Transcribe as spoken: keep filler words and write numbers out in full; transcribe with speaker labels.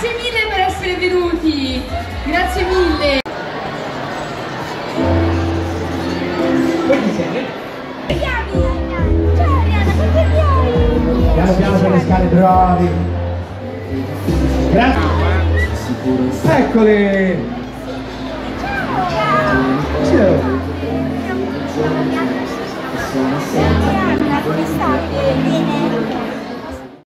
Speaker 1: Grazie mille per essere venuti, grazie mille.
Speaker 2: Come siete?
Speaker 3: Ciao Ariana, come vuoi?
Speaker 2: Piano piano per le scale, bravi. Grazie. Eccole. Ciao.
Speaker 3: Ariana, come stai? Bene.